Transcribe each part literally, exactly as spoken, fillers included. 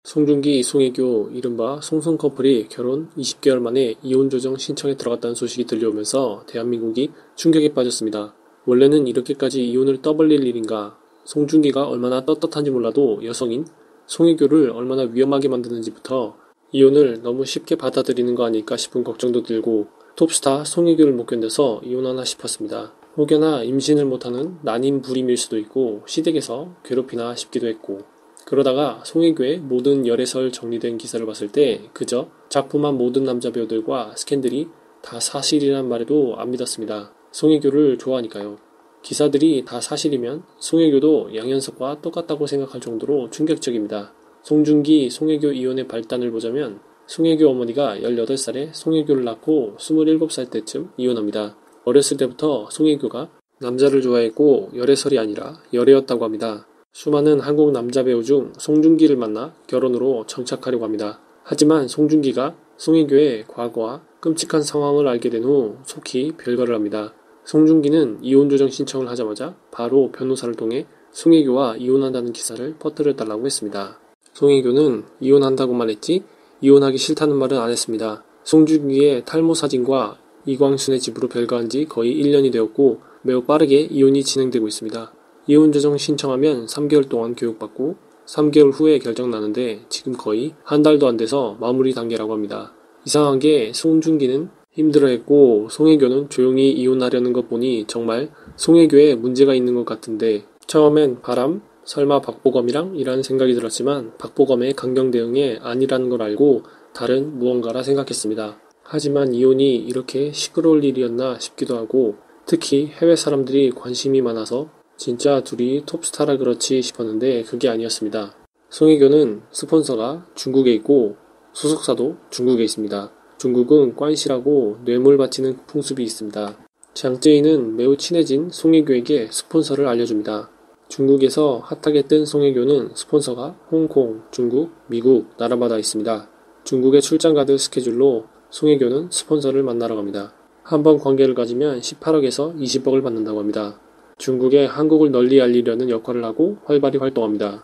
송중기, 송혜교, 이른바 송송 커플이 결혼 이십 개월 만에 이혼 조정 신청에 들어갔다는 소식이 들려오면서 대한민국이 충격에 빠졌습니다. 원래는 이렇게까지 이혼을 떠벌릴 일인가? 송중기가 얼마나 떳떳한지 몰라도 여성인 송혜교를 얼마나 위험하게 만드는지부터 이혼을 너무 쉽게 받아들이는 거 아닐까 싶은 걱정도 들고 톱스타 송혜교를 못 견뎌서 이혼하나 싶었습니다. 혹여나 임신을 못하는 난임 불임일 수도 있고 시댁에서 괴롭히나 싶기도 했고 그러다가 송혜교의 모든 열애설 정리된 기사를 봤을 때 그저 작품한 모든 남자 배우들과 스캔들이 다 사실이란 말에도 안 믿었습니다. 송혜교를 좋아하니까요. 기사들이 다 사실이면 송혜교도 양현석과 똑같다고 생각할 정도로 충격적입니다. 송중기, 송혜교 이혼의 발단을 보자면 송혜교 어머니가 열여덟 살에 송혜교를 낳고 스물일곱 살 때쯤 이혼합니다. 어렸을 때부터 송혜교가 남자를 좋아했고 열애설이 아니라 열애였다고 합니다. 수많은 한국 남자 배우 중 송중기를 만나 결혼으로 정착하려고 합니다. 하지만 송중기가 송혜교의 과거와 끔찍한 상황을 알게 된 후 속히 별거를 합니다. 송중기는 이혼 조정 신청을 하자마자 바로 변호사를 통해 송혜교와 이혼한다는 기사를 퍼뜨려달라고 했습니다. 송혜교는 이혼한다고만 했지 이혼하기 싫다는 말은 안 했습니다. 송중기의 탈모 사진과 이광순의 집으로 별거한 지 거의 일 년이 되었고 매우 빠르게 이혼이 진행되고 있습니다. 이혼 조정 신청하면 삼 개월 동안 교육받고 삼 개월 후에 결정 나는데 지금 거의 한 달도 안 돼서 마무리 단계라고 합니다. 이상한 게 송중기는 힘들어했고 송혜교는 조용히 이혼하려는 것 보니 정말 송혜교에 문제가 있는 것 같은데 처음엔 바람, 설마 박보검이랑 이라는 생각이 들었지만 박보검의 강경 대응에 아니라는 걸 알고 다른 무언가라 생각했습니다. 하지만 이혼이 이렇게 시끄러울 일이었나 싶기도 하고 특히 해외 사람들이 관심이 많아서 진짜 둘이 톱스타라 그렇지 싶었는데 그게 아니었습니다. 송혜교는 스폰서가 중국에 있고 소속사도 중국에 있습니다. 중국은 관시라고 뇌물 바치는 풍습이 있습니다. 장쯔이는 매우 친해진 송혜교에게 스폰서를 알려줍니다. 중국에서 핫하게 뜬 송혜교는 스폰서가 홍콩, 중국, 미국 나라마다 있습니다. 중국에 출장 가듯 스케줄로 송혜교는 스폰서를 만나러 갑니다. 한 번 관계를 가지면 십팔억에서 이십억을 받는다고 합니다. 중국에 한국을 널리 알리려는 역할을 하고 활발히 활동합니다.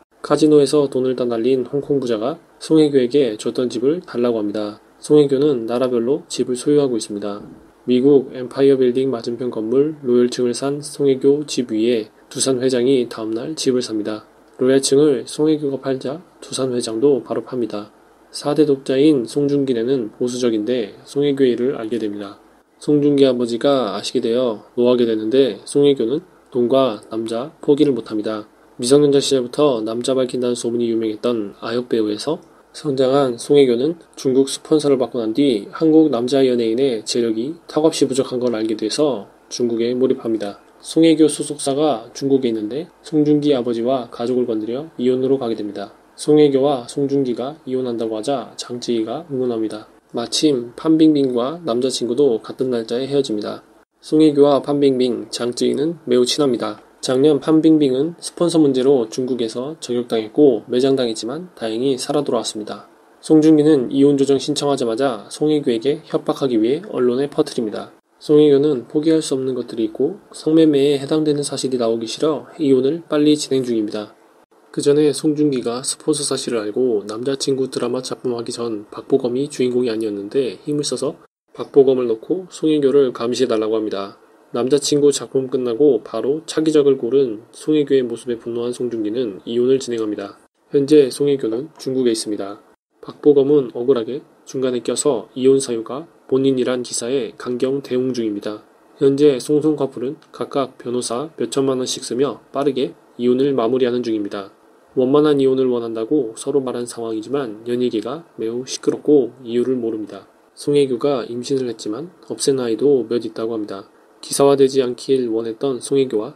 카지노에서 돈을 다 날린 홍콩 부자가 송혜교에게 줬던 집을 달라고 합니다. 송혜교는 나라별로 집을 소유하고 있습니다. 미국 엠파이어 빌딩 맞은편 건물 로열층을 산 송혜교 집 위에 두산 회장이 다음날 집을 삽니다. 로열층을 송혜교가 팔자 두산 회장도 바로 팝니다. 사 대 독자인 송중기네는 보수적인데 송혜교의 일을 알게 됩니다. 송중기 아버지가 아시게 되어 노하게 되는데 송혜교는 돈과 남자 포기를 못합니다. 미성년자 시절부터 남자 밝힌다는 소문이 유명했던 아역 배우에서 성장한 송혜교는 중국 스폰서를 받고 난 뒤 한국 남자 연예인의 재력이 턱없이 부족한 걸 알게 돼서 중국에 몰입합니다. 송혜교 소속사가 중국에 있는데 송중기 아버지와 가족을 건드려 이혼으로 가게 됩니다. 송혜교와 송중기가 이혼한다고 하자 장쯔이가 응원합니다. 마침 판빙빙과 남자친구도 같은 날짜에 헤어집니다. 송혜교와 판빙빙, 장쯔이는 매우 친합니다. 작년 판빙빙은 스폰서 문제로 중국에서 저격당했고 매장당했지만 다행히 살아 돌아왔습니다. 송중기는 이혼 조정 신청하자마자 송혜교에게 협박하기 위해 언론에 퍼뜨립니다. 송혜교는 포기할 수 없는 것들이 있고 성매매에 해당되는 사실이 나오기 싫어 이혼을 빨리 진행 중입니다. 그 전에 송중기가 스폰서 사실을 알고 남자친구 드라마 작품하기 전 박보검이 주인공이 아니었는데 힘을 써서 박보검을 넣고 송혜교를 감시해달라고 합니다. 남자친구 작품 끝나고 바로 차기작을 고른 송혜교의 모습에 분노한 송중기는 이혼을 진행합니다. 현재 송혜교는 중국에 있습니다. 박보검은 억울하게 중간에 껴서 이혼 사유가 본인이란 기사에 강경 대응 중입니다. 현재 송송 커플은 각각 변호사 몇천만 원씩 쓰며 빠르게 이혼을 마무리하는 중입니다. 원만한 이혼을 원한다고 서로 말한 상황이지만 연예계가 매우 시끄럽고 이유를 모릅니다. 송혜교가 임신을 했지만 없앤 아이도 몇 있다고 합니다. 기사화되지 않길 원했던 송혜교와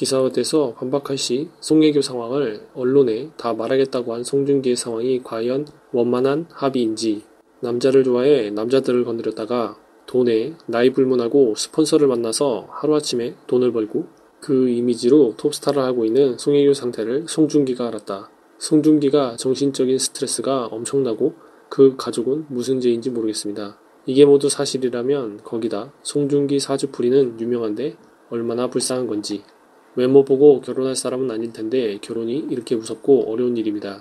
기사화돼서 반박할 시 송혜교 상황을 언론에 다 말하겠다고 한 송중기의 상황이 과연 원만한 합의인지 남자를 좋아해 남자들을 건드렸다가 돈에 나이 불문하고 스폰서를 만나서 하루아침에 돈을 벌고 그 이미지로 톱스타를 하고 있는 송혜교 상태를 송중기가 알았다. 송중기가 정신적인 스트레스가 엄청나고 그 가족은 무슨 죄인지 모르겠습니다. 이게 모두 사실이라면 거기다 송중기 사주풀이는 유명한데 얼마나 불쌍한 건지 외모 보고 결혼할 사람은 아닐 텐데 결혼이 이렇게 무섭고 어려운 일입니다.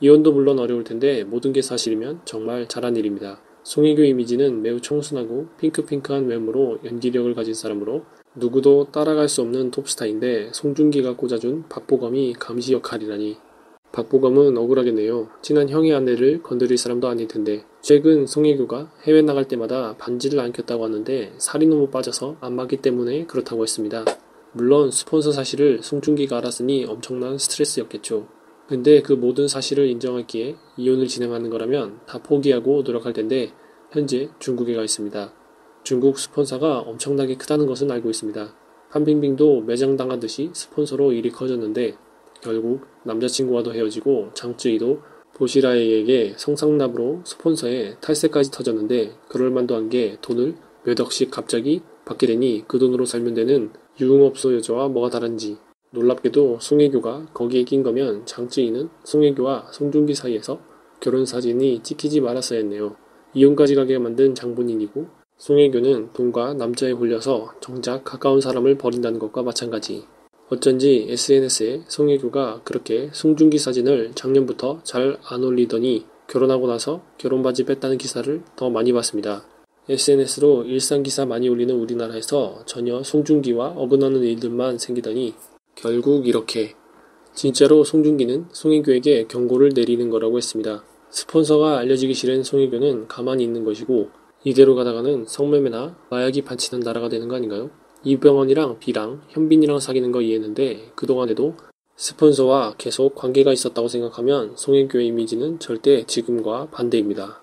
이혼도 물론 어려울 텐데 모든 게 사실이면 정말 잘한 일입니다. 송혜교 이미지는 매우 청순하고 핑크핑크한 외모로 연기력을 가진 사람으로 누구도 따라갈 수 없는 톱스타인데 송중기가 꽂아준 박보검이 감시 역할이라니. 박보검은 억울하겠네요. 친한 형의 아내를 건드릴 사람도 아닐 텐데. 최근 송혜교가 해외 나갈 때마다 반지를 안 꼈다고 하는데 살이 너무 빠져서 안 맞기 때문에 그렇다고 했습니다. 물론 스폰서 사실을 송중기가 알았으니 엄청난 스트레스였겠죠. 근데 그 모든 사실을 인정했기에 이혼을 진행하는 거라면 다 포기하고 노력할 텐데 현재 중국에 가 있습니다. 중국 스폰서가 엄청나게 크다는 것은 알고 있습니다. 판빙빙도 매장당한 듯이 스폰서로 일이 커졌는데 결국 남자친구와도 헤어지고 장쯔이도 보시라에에게 성상납으로 스폰서에 탈세까지 터졌는데 그럴 만도 한 게 돈을 몇 억씩 갑자기 받게 되니 그 돈으로 살면 되는 유흥업소 여자와 뭐가 다른지. 놀랍게도 송혜교가 거기에 낀 거면 장쯔이는 송혜교와 송중기 사이에서 결혼사진이 찍히지 말았어야 했네요. 이혼까지 가게 만든 장본인이고 송혜교는 돈과 남자에 홀려서 정작 가까운 사람을 버린다는 것과 마찬가지. 어쩐지 에스엔에스에 송혜교가 그렇게 송중기 사진을 작년부터 잘 안 올리더니 결혼하고 나서 결혼바지 뺐다는 기사를 더 많이 봤습니다. 에스엔에스로 일상기사 많이 올리는 우리나라에서 전혀 송중기와 어긋나는 일들만 생기더니 결국 이렇게. 진짜로 송중기는 송혜교에게 경고를 내리는 거라고 했습니다. 스폰서가 알려지기 싫은 송혜교는 가만히 있는 것이고 이대로 가다가는 성매매나 마약이 판치는 나라가 되는 거 아닌가요? 이병헌이랑 B랑 현빈이랑 사귀는 거 이해했는데 그동안에도 스폰서와 계속 관계가 있었다고 생각하면 송혜교의 이미지는 절대 지금과 반대입니다.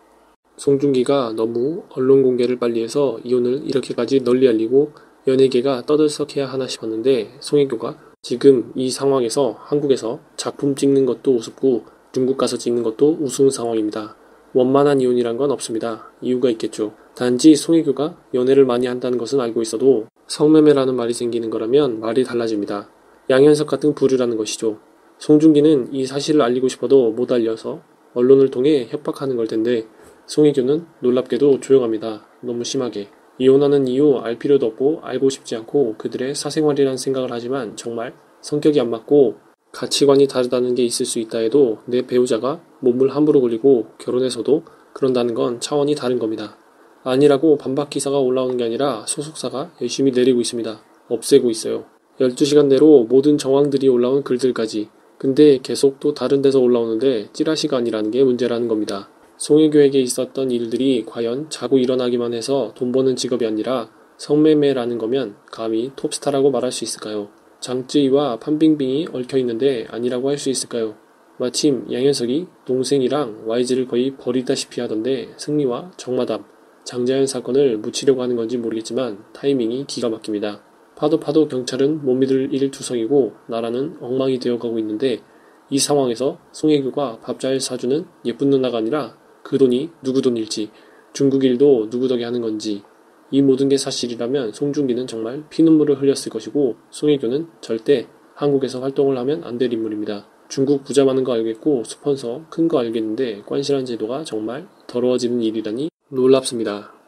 송중기가 너무 언론 공개를 빨리 해서 이혼을 이렇게까지 널리 알리고 연예계가 떠들썩해야 하나 싶었는데 송혜교가 지금 이 상황에서 한국에서 작품 찍는 것도 우습고 중국 가서 찍는 것도 우스운 상황입니다. 원만한 이혼이란 건 없습니다. 이유가 있겠죠. 단지 송혜교가 연애를 많이 한다는 것은 알고 있어도 성매매라는 말이 생기는 거라면 말이 달라집니다. 양현석 같은 부류라는 것이죠. 송중기는 이 사실을 알리고 싶어도 못 알려서 언론을 통해 협박하는 걸 텐데 송혜교는 놀랍게도 조용합니다. 너무 심하게. 이혼하는 이유 알 필요도 없고 알고 싶지 않고 그들의 사생활이란 생각을 하지만 정말 성격이 안 맞고 가치관이 다르다는 게 있을 수 있다 해도 내 배우자가 몸을 함부로 굴리고 결혼해서도 그런다는 건 차원이 다른 겁니다. 아니라고 반박 기사가 올라오는 게 아니라 소속사가 열심히 내리고 있습니다. 없애고 있어요. 열두 시간 내로 모든 정황들이 올라온 글들까지. 근데 계속 또 다른 데서 올라오는데 찌라시가 아니라는 게 문제라는 겁니다. 송혜교에게 있었던 일들이 과연 자고 일어나기만 해서 돈 버는 직업이 아니라 성매매라는 거면 감히 톱스타라고 말할 수 있을까요? 장쯔이와 판빙빙이 얽혀있는데 아니라고 할 수 있을까요? 마침 양현석이 동생이랑 와이지를 거의 버리다시피 하던데 승리와 정마담, 장자연 사건을 묻히려고 하는 건지 모르겠지만 타이밍이 기가 막힙니다. 파도 파도 경찰은 못 믿을 일투성이고 나라는 엉망이 되어가고 있는데 이 상황에서 송혜교가 밥 잘 사주는 예쁜 누나가 아니라 그 돈이 누구 돈일지 중국 일도 누구 덕에 하는 건지 이 모든 게 사실이라면 송중기는 정말 피눈물을 흘렸을 것이고 송혜교는 절대 한국에서 활동을 하면 안 될 인물입니다. 중국 부자 많은 거 알겠고 스폰서 큰 거 알겠는데 깐실한 제도가 정말 더러워지는 일이라니 놀랍습니다.